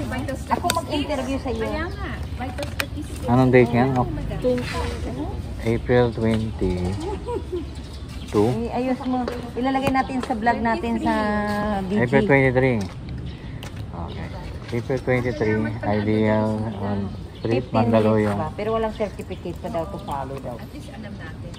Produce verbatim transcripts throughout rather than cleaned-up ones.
vital Ako mag-interview sa iyo. Kaya nga, vital statistics. Anong date yan? Oh, Oh, April twenty. Two? Eh, ayos mo. Ilalagay natin sa vlog natin sa B G. April twenty-three. Okay. April twenty-three, ideal on Street, fifteen minutes Mandaluyong. pa, pero walang certificate pa daw to follow daw. at least alam natin.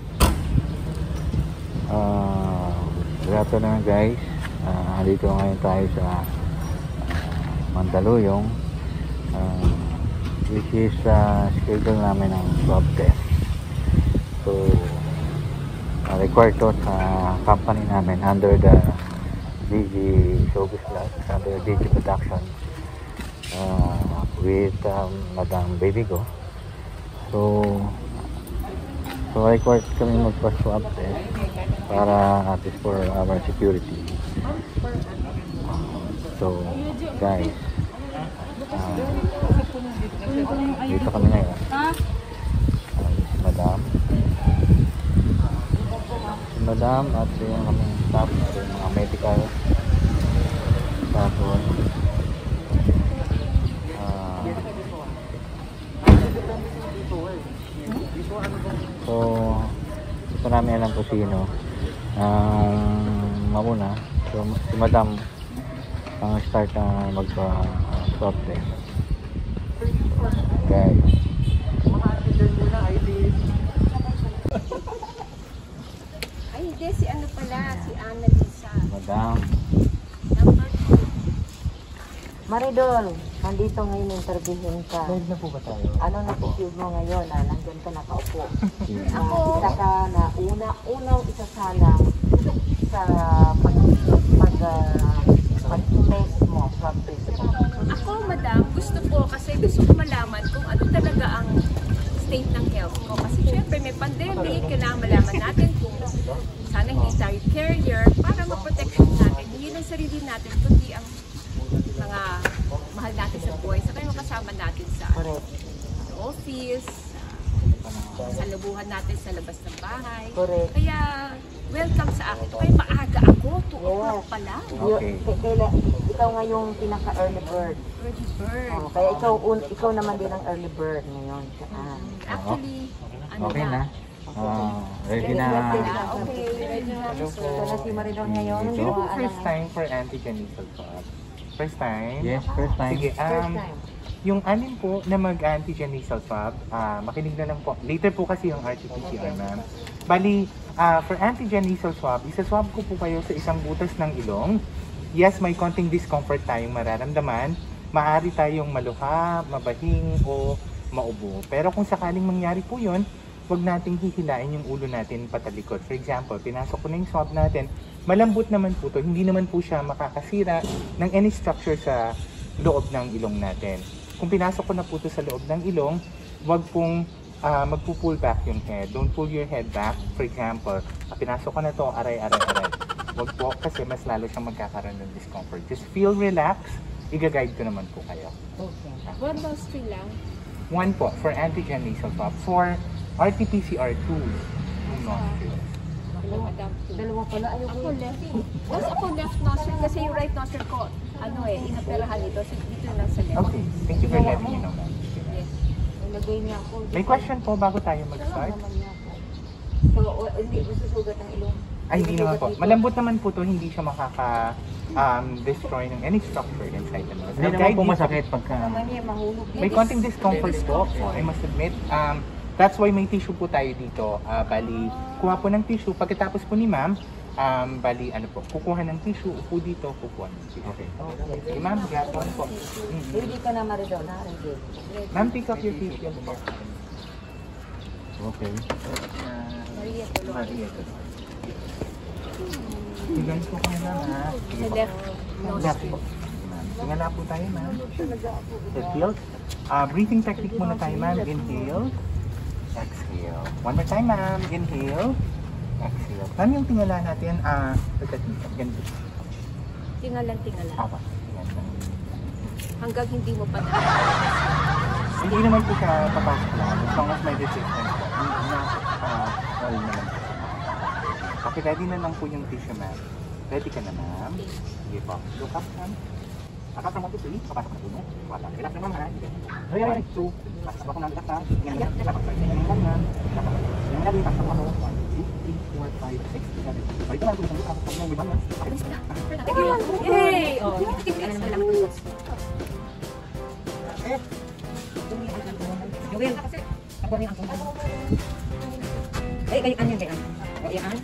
Uh, good afternoon guys. Uh, dito ngayon tayo sa uh, Mandaluyong. Uh, which is uh, schedule namin ng swab test. So, uh, required to sa company namin under the D G Showbiz Plus, under D G Production uh, with um, Madam Babygo. So, so required kami magpa-swab test para at least for our security. So, guys, uh, dito kami ngayon. Uh, si Madam. Si Madam at yung kaming staff, yung mga medical staff. Uh, so, ito namin alam po sino. Um, mauna. So, si Madam ang start na mag-swab uh, test. Guys. Ay, hindi. Si ano pala? Si Annalisa. Madam. Number two. Maridol, nandito ngayon interviewin ka. Live na po ba tayo? Ano na-feel mo ngayon? Ah, nandyan ka nakaupo. Ako. Uh, isa ka na una, unang isasalang sa pag, pag, uh, pag-test mo, swab test mo. Ako, madam, gusto ko kasi gusto ko malaman kung ano talaga ang state ng health ko. Kasi syempre may pandemic, kailangan malaman natin kung sana hindi tayo carrier para ma-protection natin. Hindi lang sarili natin, kundi ang mga mahal natin sa buhay. Saka yung kasama natin sa, Correct. sa office, sa labuhan natin sa labas ng bahay. Correct. Kaya welcome sa akin. Kaya maaga ako, two o'clock pa lang. Okay. Y- kaila, ikaw nga yung pinaka-early bird. Early bird. Oh, kaya ikaw, un, ikaw naman din ang early bird ngayon. Ah. Actually, ano Okay na? Uh, ready na? Ah, okay, ready na. So, na si Maridol ngayon. Dito. Yung, First ano, time for antigen nasal swab. First time? Yes, first time. Sige, First um, time. yung anin po na mag-antigen nasal swab, ah, makinig na lang po. Later po kasi yung R T P C R, ma'am. Bali, ah, for antigen nasal swab, isa-swab ko po kayo sa isang butas ng ilong. Yes, may konting discomfort tayong mararamdaman. Maaari tayong maluha, mabahing, o maubo. Pero kung sakaling mangyari po yun, huwag nating hihilain yung ulo natin patalikod. For example, pinasok ko na yung swab natin, malambot naman po to, hindi naman po siya makakasira ng any structure sa loob ng ilong natin. Kung pinasok ko na po to sa loob ng ilong, huwag pong uh, magpo-pull back yung head. Don't pull your head back. For example, pinasok ko na to, aray, aray, aray. Huwag po kasi mas lalo siyang magkakaroon ng discomfort. Just feel relaxed. Iga-guide ko naman po kayo. Okay. One nostril lang. One po, for antigen nasal swab. For R T P C R, two. Two nostrils. Hello, madam. Dalawa pala, ayaw Ako ko. left. Tapos ako left nostril kasi yung right nostril ko, ano eh, inaperahan ito. So dito lang sa left. Okay, thank you for letting me know, ma'am. Yes. Nilagay niya ako. May question po bago tayo mag-start? Naman niya ako. So, o, hindi mo susugat ng ilong? Ay, hindi naman po. Malambot naman po to, hindi siya makaka um, destroy ng any structure inside the nose. Hindi I'll naman guide po you- masakit pagka... Naman niya, mahulog. May konting discomfort po, I must admit. Um, that's why may tissue po tayo dito. Uh, bali, kuha po ng tissue. Pagkatapos po ni ma'am, um, bali, ano po, kukuha ng tissue, upo dito, kukuha ng tissue. Okay. Okay. Okay, ma'am, gapon po. Mhm. Ready ka na, Maridol, na? Ready. Ma'am, pick up your tissue po. Okay. Maria Tolo. Maria. Tingnan po kayo na, ha? Sige Sa po. left Left nostril. po. Ma'am. Tingala po tayo, ma'am. Refill. Uh, breathing technique muna tayo, ma'am. Inhale. Exhale. One more time, ma'am. Inhale. Exhale. Ma'am, yung tingala natin, ah, uh, look at me. Ganito. Tingalan, tingalan. Awa. Yan lang. Hanggang hindi mo pa na. Hindi naman po siya papasok lang. As long as may resistance po. Hindi na, ah, all naman po. Okay, ready na lang po yung tissue, ma'am. Ready ka na, ma'am? Sige po. Look up, ma'am. Akak from one to three, papasok na puno. Wala. Relax naman ha. Ay, ay, ay. So, pasok ako ng relax ha. Yan, yan. Dapat pa rin. Yan, yan. Dapat. Yan, yan. Pasok ako. one, two, three, four, five, six, seven. So, ito lang. Kung isang ako ng ribbon na. Yay! Oh, ano naman lang ito. Eh. Joel, ako rin ang tungkol. Eh, kayo yan, kayo. O, yan.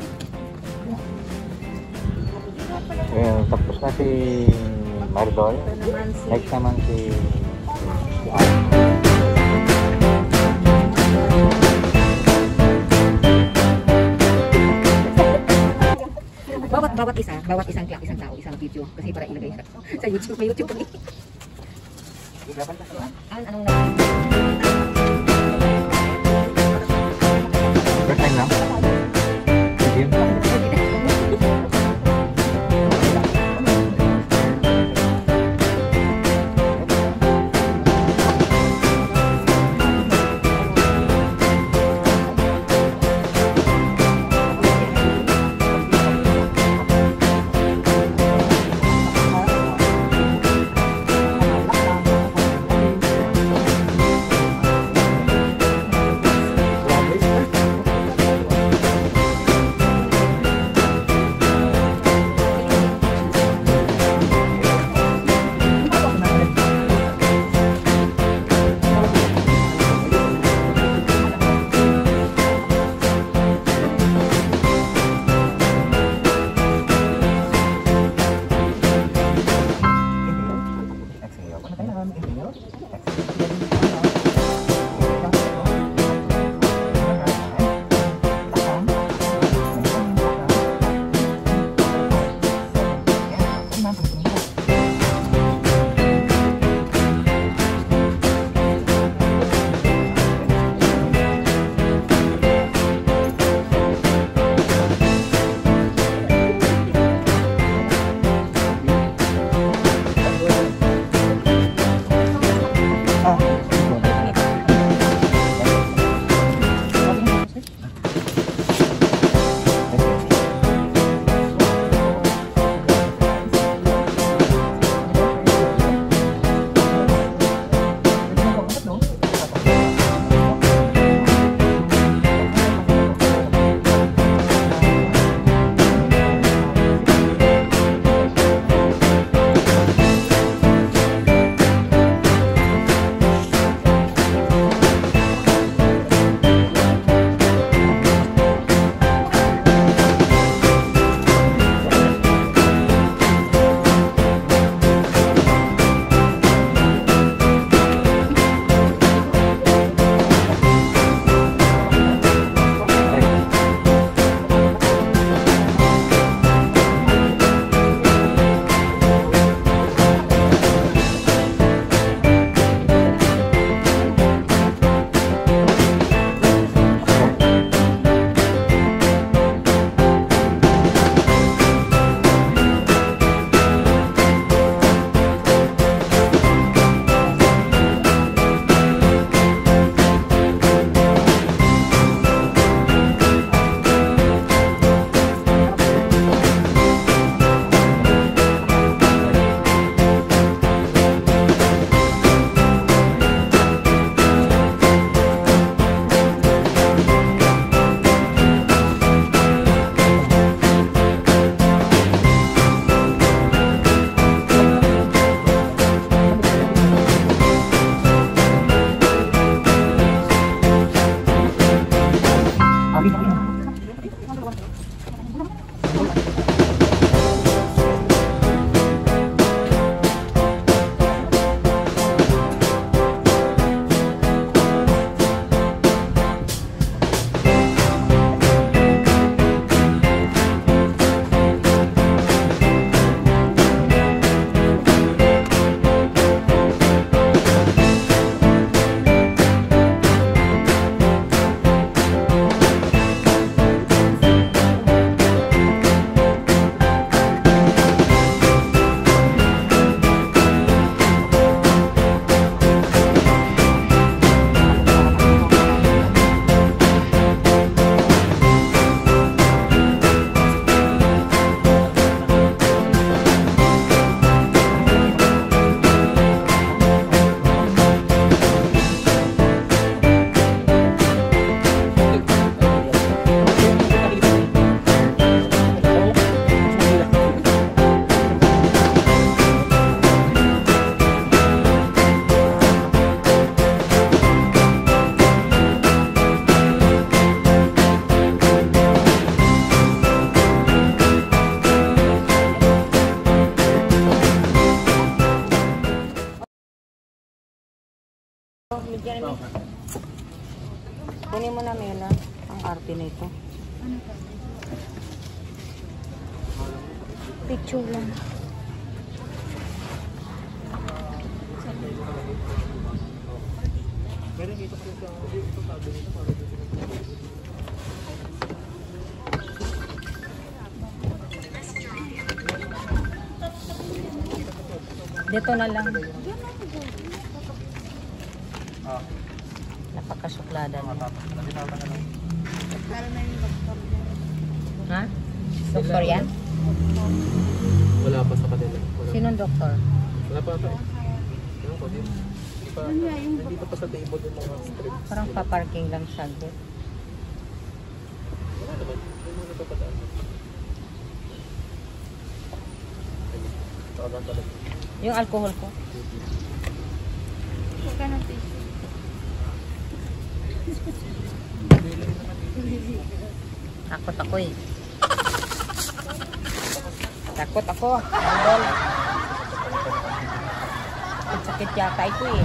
Well, tapos na si Maridol. Next naman si si Al. Bawat bawat isa, bawat isang klak, isang tao, isang video kasi para ilagay sa, sa YouTube, may YouTube kami. An anong na? First time lang? Medium? Jeremy. Kunin mo na, Mela. Ang arte na ito. Picture lang. Dito na lang. Napakasuklada na. Ha? Doktor yan? Wala pa sa kanila. Wala, Sinong doktor? wala pa ata eh. Ano ko din? Hindi pa, hindi pa pa sa table yung mga strip. Parang paparking lang siya. Wala naman. May mga nagpapadaan. Tawagan talaga. Yung alcohol ko. Huwag ka ng tissue. Takot ako eh. Takot ako. Andol. Sakit yata ito eh.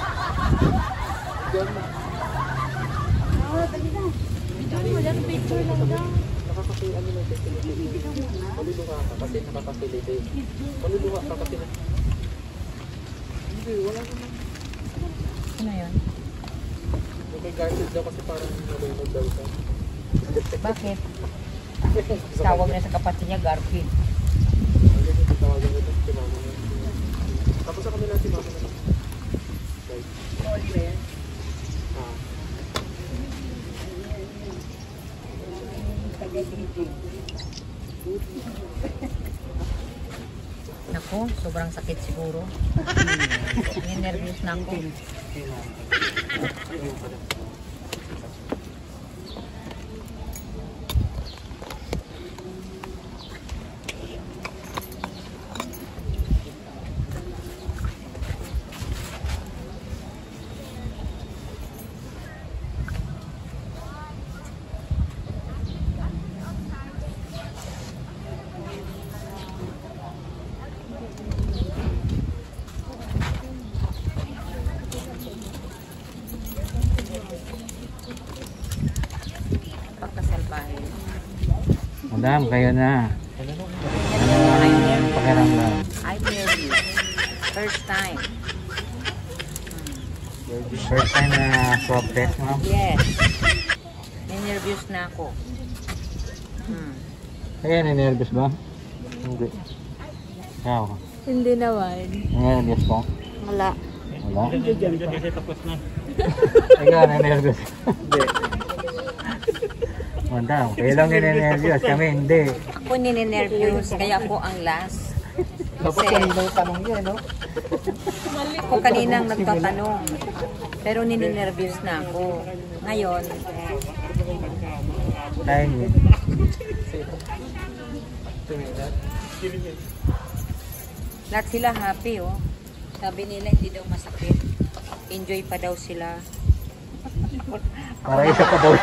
Oo, dali na. Bitaw mo lang, picture lang daw. Nakakapil, ano lang, maluluha ka kasi nakakapilite. Maluluha ka kasi na. Hindi, wala naman. Ano yun? May Garfield daw kasi parang nalunod daw siya. Bakit? Tawag na sa kapatid niya, Garfield. Ano yung tawagan nito? Si mama niya. Tapos sa kanila si mama na. Right. Oliver. Ah. Naku, sobrang sakit siguro. Ninervous na ako. Pagkasalbahe. Madam, kayo na. Ano ang pakiramdam? I'm nervous. First time. First time na swab test, ma'am? Yes. Ninervous na ako. Hmm. Kaya ninervous ba? Hindi. Ikaw? Hindi naman. Ninervous po? Wala. Wala? Ikaw, ninervous? Hindi. Madam, kayo lang ninervous. Kami hindi. Ako ninenervous, kaya ako ang last. Dapat Kasi kanina yung tanong niya, no? ako kaninang nagtatanong. Pero ninenervous na ako. Ngayon, Time. lahat sila happy, oh. Sabi nila hindi daw masakit. Enjoy pa daw sila. Para isa pa daw.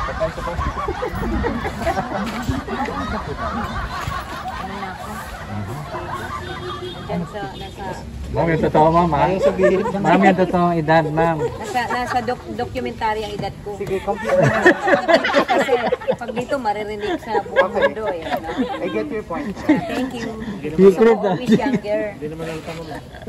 Ano na ako? Diyan sa, nasa, Ma'am, yung totoo, ma'am, ha? Ma'am, yung totoong edad, ma'am. nasa, nasa doc, documentary ang edad ko. Sige, complete. Kasi pag dito maririnig sa buong mundo, eh. No? I get your point. Thank you. Secret, So, ah. always younger. Hindi naman lang tanong.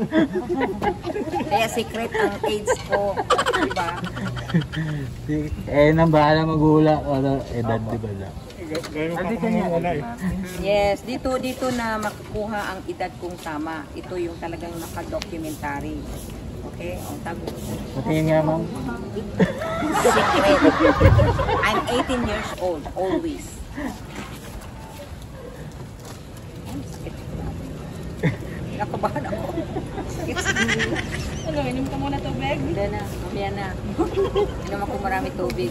Kaya secret ang age ko. Diba? Eh, nang bahala magula. Ano, edad, di ba lang? Andito niya. Yes, dito dito na makukuha ang edad kong tama. Ito yung talagang naka-documentary. Okay? Ang tago. Patingin nga, ma'am. Secret. I'm eighteen years old, always. Nakabahan ako. Ano, inom ka muna tubig? Hindi na, mamaya na. Inom ako marami tubig.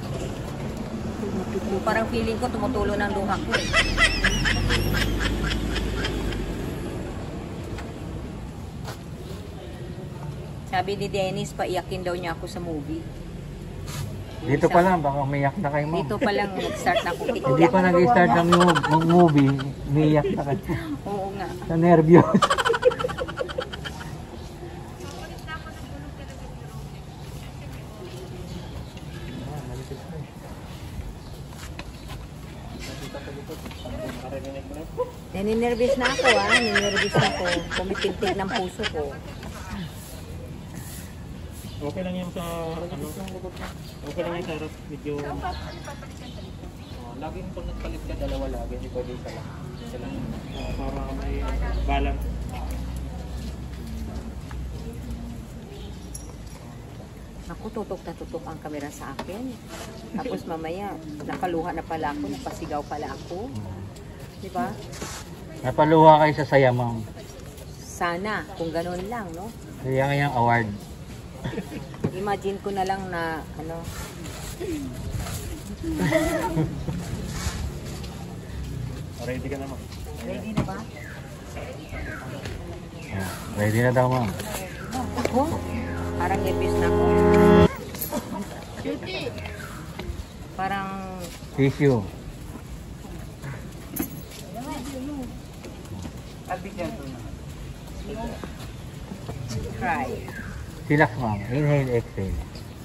Parang feeling ko tumutulo ng luha ko eh. Sabi ni Dennis, paiyakin daw niya ako sa movie. Dito pa lang, baka umiyak na kayo, ma'am. Dito pa lang nag-start na ako. Hindi pa nag-start ng mo- ng movie, umiyak na kayo. Oo nga. Sa nervyos. Naninervous na ako ah, naninervous na ako. Pumitintik ng puso ko. Okay lang yan sa ano? Okay lang yan sa harap. Medyo... Uh, laging pag nagpalit ka, dalawa lagi. Hindi pwede isa lang. Isa lang. Uh, para may balance. Naku, tutok na tutok ang kamera sa akin. Tapos mamaya, napaluha na pala ako, napasigaw pala ako. Di ba? Napaluha kayo sa saya, ma'am. Sana, kung ganun lang, no? Kaya kayang award. Imagine ko na lang na, ano, Ready ka naman. ready na ba? Yeah. Ready na daw, ma'am. Ako? Parang nervous na ako. Parang, Tissue. I'll be gentle na. cry. Relax, ma'am. Inhale, exhale.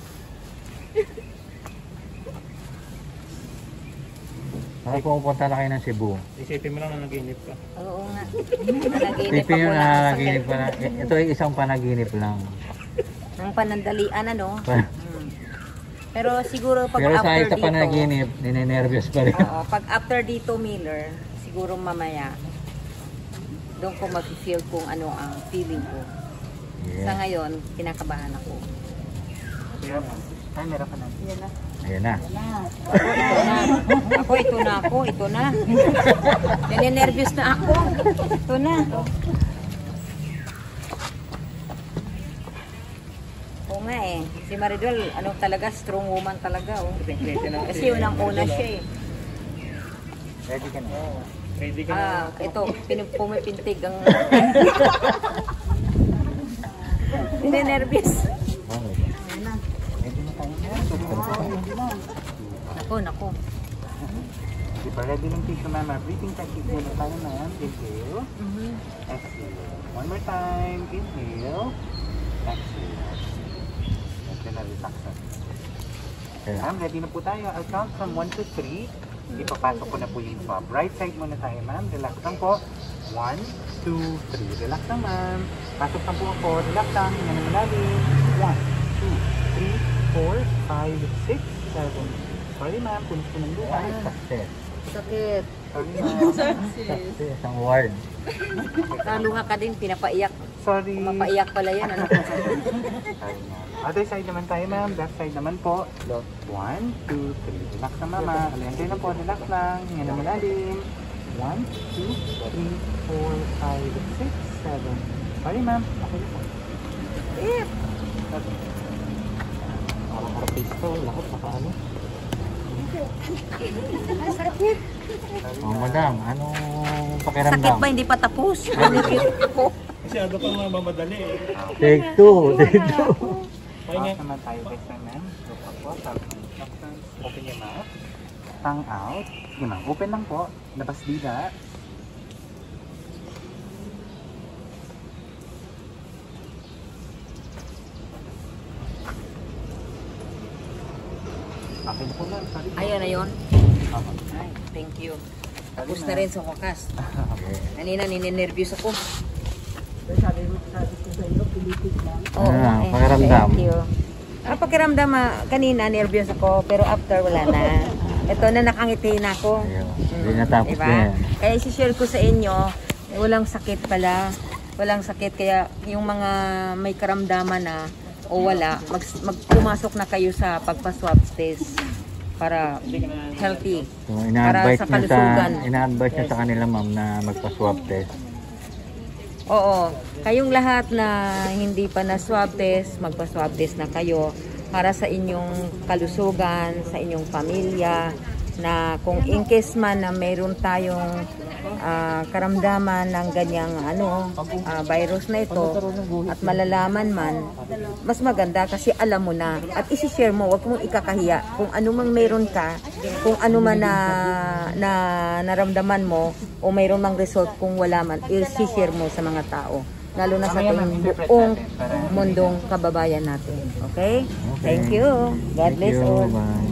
Bakit pumupunta na kayo ng Cebu? Isipin mo lang na nag-inip ka. Oo nga. Panaginip Isipin nyo ako na ng nanaginip ka na. Ito ay isang panaginip lang. ng panandalian, ano? Hmm. Pero siguro pag Pero sa after isa dito, panaginip, ninenervyos pa rin. oo, pag after dito, Miller, siguro mamaya, doon ko mag-feel kung ano ang feeling ko. Sa Yeah. ngayon, kinakabahan ako. Ay, meron ka na. Yan na. Ayan na. Ako, ito na. Ako, ito na ako. Ito na. Naninervyos na ako. Ito na. Oo nga eh. Si Maridol, ano talaga, strong woman talaga. Oh. Kasi unang-una siya eh. Ready ka na. Ready ka na. Ah, ito, pin- pumipintig ang... Naninervyos. Okay. Ready na tayo na. Super pa tayo. Nako, nako. Di ba ready ng tissue, ma'am? Breathing technique muna tayo, ma'am. Inhale. Mhm. Exhale. One more time. Inhale. Exhale. Medyo na-relax na. Ma'am, ready na po tayo. I'll count from one to three. Ipapasok ko na po yung swab. Right side muna tayo, ma'am. Relax lang po. one, two, three. Relax lang, ma'am. Pasok lang po ako. Relax lang. Hinga na malalim. one, two, three, four, five, six, seven. Sorry, ma'am. Punis ko ng luha. Success. Sakit. Sorry, ma'am. Success ang award. Kaluha ka din, pinapaiyak. Sorry. Mapaiyak pala yan, ano? Sorry, ma'am. Other side naman tayo, ma'am. Left side naman po. one, two, three. Relax na, mama. Enjoy na po. Relax lang. Hinga na malalim. one, two, three, four, five, six, seven. Sorry, ma'am. Okay na po. Eh, Parang artist to. Lahat nakaano. sakit. Oh, madam, anong Sakit pakiramdam? ba? Hindi pa tapos. Naninervyos ako. Masyado pang mamadali eh. Take two. Take two. Pahinga. Out naman tayo, guys, ma'am. Look up po. Tapos, open your mouth. Tongue out. Sige, ma'am. Open lang po. Labas dila. Okay na po, ma'am. Sorry. Ayun na yun. Okay. Ay, thank you. Tapos na rin sa wakas. Kanina, ninenervyos ako. Oo, Ah, eh. pakiramdam. Thank you. Ah, pakiramdam, ah, kanina, nervyos ako. Pero after, wala na. Ito na, nakangiti na ako. Ayun. Hindi natapos Diba? na yan. Kaya isi-share ko sa inyo, eh, walang sakit pala. Walang sakit. Kaya yung mga may karamdaman na o wala, mag, mag pumasok na kayo sa pagpa-swab test para healthy. So, Para ina-advise sa niya sa, kalusugan. ina-advise niya Yes. sa kanila, ma'am, na magpa-swab test. Oo. Kayong lahat na hindi pa na-swab test, magpa-swab test na kayo para sa inyong kalusugan, sa inyong pamilya, na kung in case man na mayroon tayong ah, karamdaman ng ganyang ano, ah, virus na ito at malalaman man, mas maganda kasi alam mo na at isi-share mo, wag mong ikakahiya kung ano mang mayroon ka, kung ano man na, na naramdaman mo o mayroon mang result, kung wala man, isi-share mo sa mga tao, lalo na sa ating buong mundong kababayan natin. Okay? Okay. Thank you. God Thank bless you. all. Bye.